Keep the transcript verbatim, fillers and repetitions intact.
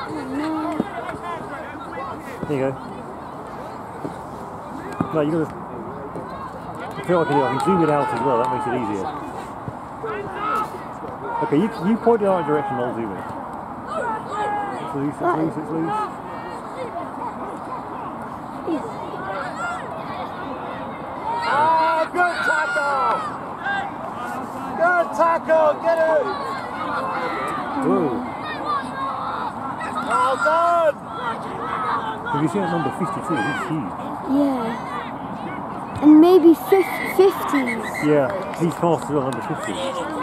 There you go. No, you gotta. I feel like I can, I can zoom it out as well. That makes it easier. Okay, you you point in the right direction. I'll zoom it. It's loose. It's loose. It's loose. Ah, good tackle! Good tackle! Get it! Whoa. Well done! Have you seen that number fifty-two? He's huge. Yeah. And maybe fifties. Yeah, he's fast as well, number fifty.